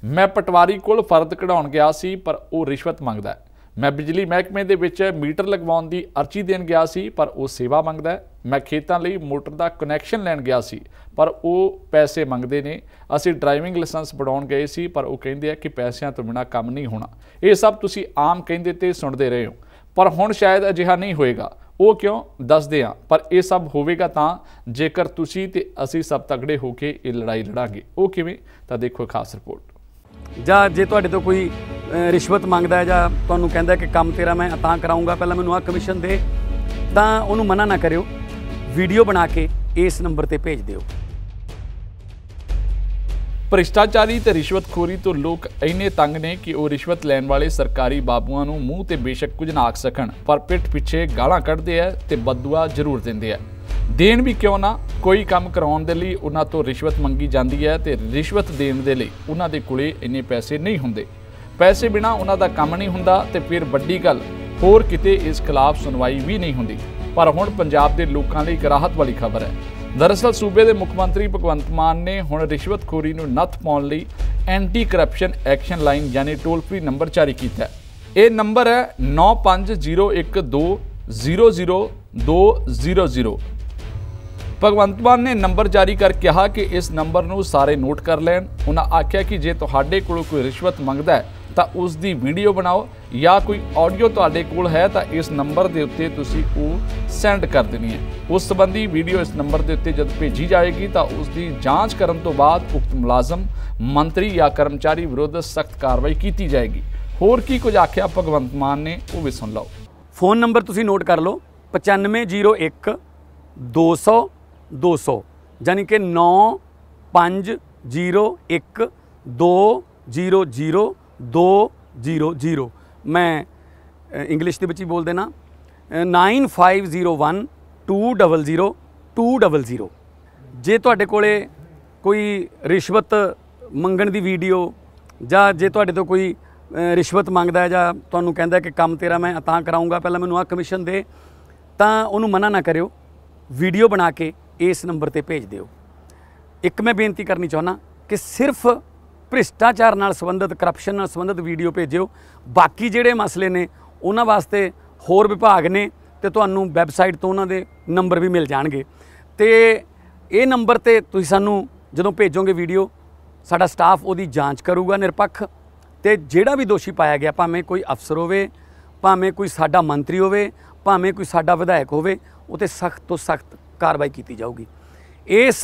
मैं पटवारी कोल फर्द कढाउण गया सी पर वो रिश्वत मंगदा है। मैं बिजली महकमे दे विच मीटर लगवाउण दी अर्जी देण गया सी पर वो सेवा मंगदा है। मैं खेतां लई मोटर दा कनैक्शन लैण गया सी पर वो पैसे मंगदे ने। असीं ड्राइविंग लाइसेंस बनाउण गए सी पर वो कहिंदे आ कि पैसिਆਂ ਤੋਂ बिना काम नहीं होना। ये सब तुसीं आम कहिंदे ते सुणदे रहे हो पर हुण शायद अजिहा नहीं होएगा। वो क्यों दसदे आ पर यह सब होवेगा तां जेकर तुसीं ते असीं सब तगड़े हो के ये लड़ाई लड़ांगे। वो किवें तां देखो खास रिपोर्ट। ਜਾਂ ਜੇ ਤੁਹਾਡੇ ਤੋਂ ਕੋਈ ਰਿਸ਼ਵਤ ਮੰਗਦਾ ਹੈ ਜਾਂ ਤੁਹਾਨੂੰ ਕਹਿੰਦਾ ਕਿ ਕੰਮ ਤੇਰਾ ਮੈਂ ਤਾਂ ਕਰਾਊਂਗਾ, ਪਹਿਲਾਂ ਮੈਨੂੰ ਆਹ ਕਮਿਸ਼ਨ ਦੇ, ਤਾਂ ਉਹਨੂੰ ਮਨਾ ਨਾ ਕਰਿਓ, ਵੀਡੀਓ ਬਣਾ ਕੇ ਇਸ ਨੰਬਰ ਤੇ ਭੇਜ ਦਿਓ। ਭ੍ਰਿਸ਼ਟਾਚਾਰੀ ਤੇ ਰਿਸ਼ਵਤਖੋਰੀ ਤੋਂ ਲੋਕ ਇੰਨੇ ਤੰਗ ਨੇ ਕਿ ਉਹ ਰਿਸ਼ਵਤ ਲੈਣ ਵਾਲੇ ਸਰਕਾਰੀ ਬਾਬੂਆਂ ਨੂੰ ਮੂੰਹ ਤੇ ਬੇਸ਼ੱਕ ਕੁਝ ਨਾ ਆਖ ਸਕਣ ਪਰ ਪਿੱਠ ਪਿੱਛੇ ਗਾਲਾਂ ਕੱਢਦੇ ਆ ਤੇ ਬਦਦੁਆ ਜ਼ਰੂਰ ਦਿੰਦੇ ਆ। देन भी क्यों ना, कोई काम कराउण दे लई उन्हां तो रिश्वत मंगी जाती है तो रिश्वत देण दे लई उन्हां दे कोले इन्ने पैसे नहीं हुंदे। पैसे बिना उन्हां दा काम नहीं हुंदा ते फिर वड्डी गल होर किते इस खिलाफ सुनवाई भी नहीं हुंदी। पर हुण पंजाब दे लोकां लई एक राहत वाली खबर है। दरअसल सूबे दे मुख मंत्री भगवंत मान ने हुण रिश्वतखोरी नूं नत्थ पाउण लई एंटी करप्शन एक्शन लाइन यानी टोल फ्री नंबर जारी कीता है। ये नंबर है 9501200200। भगवंत मान ने नंबर जारी कर कहा कि इस नंबर नूं सारे नोट कर लैण। उन्हां आख्या कि जे तुहाडे कोल कोई रिश्वत मंगदा है तो उसकी वीडियो बनाओ या कोई ऑडियो तुहाडे कोल है तो इस नंबर के उत्ते तुसीं ओह सेंड कर देनी है। उस संबंधी वीडियो इस नंबर के उत्ते जब भेजी जाएगी तो उसकी जांच करन तो बाद उक्त मुलाजम मंत्री या कर्मचारी विरुद्ध सख्त कार्रवाई की जाएगी। होर की कुछ आख्या भगवंत मान ने वो भी सुन लो। फ़ोन नंबर तुसीं नोट कर लो 9501 200 200 यानी कि 9501 200 200। मैं इंग्लिश के ही बोल देना 9501 200 200। जे तुहाडे कोले कोई रिश्वत मंगण दी वीडियो जां जे तुहाडे तो कोई रिश्वत मंगदा है जां तुहानूं कहंदा कि काम तेरा मैं तां कराऊंगा, पहलां मैनूं आह कमिशन दे, तां उहनूं मना ना करियो, वीडियो बना के इस नंबर ते भेज दिओ। एक मैं बेनती करनी चाहुंदा कि सिर्फ भ्रिष्टाचार नाल संबंधित करप्शन नाल संबंधित वीडियो भेजिओ, बाकी जिहड़े मसले ने उन्हां वास्ते होर विभाग ने ते तुहानूं वैबसाइट तो उन्हां दे नंबर भी मिल जाणगे। ते ये नंबर ते तुसीं सानूं जदों भेजोगे वीडियो साडा स्टाफ उहदी जांच करूगा निरपक्ष, ते जिहड़ा भी दोषी पाया गया भावें कोई अफसर होवे, भावें कोई साडा मंत्री होवे, भावें कोई साडा विधायक होवे, उते सख्त तो सख्त कार्रवाई की जाऊगी। इस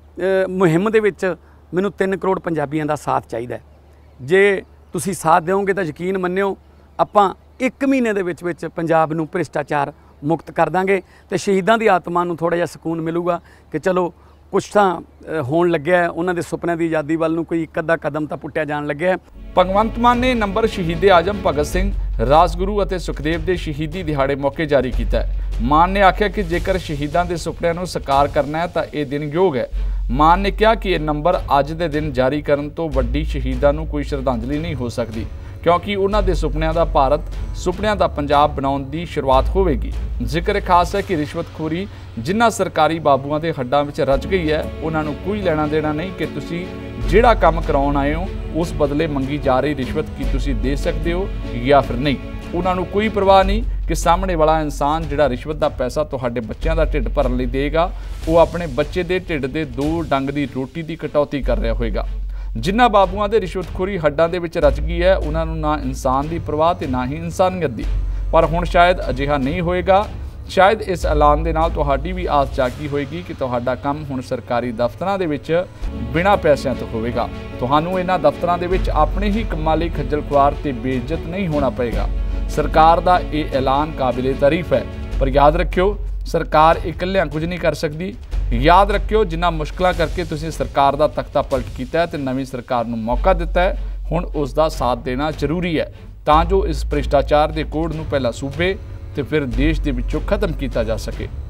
मुहिम दे विच मैनूं 3 करोड़ पंजाबियों का साथ चाहिए। जे तुसीं साथ देवोगे तो यकीन मन्निओ आपां 1 महीने दे विच पंजाब नूं भ्रिष्टाचार मुक्त कर दांगे ते शहीदां दी आत्मा नूं थोड़ा जिहा सकून मिलूगा कि चलो कुछ तां होण लग्या, उन्हां दे सुपनिਆਂ ਦੀ आज़ादी ਵੱਲ ਨੂੰ कोई एक अद्धा कदम तां पुट्टिया जाण लग्या। भगवंत मान ने नंबर शहीदे आजम भगत सिंह, राजगुरू और सुखदेव के शहीदी दिहाड़े मौके जारी किया है। मान ने आख्या कि जेकर शहीदों के सुपनिਆਂ ਨੂੰ साकार करना है तो यह दिन योग है। मान ने कहा कि यह नंबर अज के दिन जारी करने तो वड्डी शहीदों को कोई श्रद्धांजलि नहीं हो सकती क्योंकि उन्होंने सुपनिਆਂ का भारत, सुपनिਆਂ का पंजाब बनाने की शुरुआत होगी। जिक्र खास है कि रिश्वतखोरी जिन्हां सरकारी बाबूआं के हड्डां विच रच गई है उन्होंने कोई लेना देना नहीं कि तुसीं जिहड़ा काम कराउण आए हो उस बदले मंगी जा रही रिश्वत की तुसीं दे सकते हो या फिर नहीं। उन्होंने कोई परवाह नहीं कि सामने वाला इंसान जिहड़ा रिश्वत का पैसा तुहाडे बच्चों का ढिड भरन लई देगा वो अपने बच्चे के ढिड के 2 डंग की रोटी की कटौती कर रहा होएगा। जिन्हां बाबूआं दे रिश्वतखोरी हड्डां दे विच रच गई है उन्होंने ना इंसान की परवाह ते ना ही इंसानियत की। पर हुण शायद अजिहा नहीं होएगा। शायद इस ऐलान दे नाल तुहाडी भी आस जागी होएगी कि तुहाडा काम हुण सरकारी दफ्तरां दे विच बिना पैसिਆਂ तो होवेगा। तुहानूं इन्हां दफ्तरां दे विच अपने ही कंमां लई खज्जल खुआर ते बेइज्जत नहीं होना पएगा। सरकार का ये ऐलान काबिले तारीफ है पर याद रखियो सरकार इकल्लियां कुछ नहीं कर सकती। याद रखियो जिन्ना मुश्किलां करके तुसीं सरकार का तख्ता पलट किया ते नवीं सरकार नूं मौका दिता है, हुण उसका साथ देना जरूरी है तां जो इस भ्रिष्टाचार के कोड़ नूं पहला सूबे ते फिर देश दे विचों खत्म किया जा सके।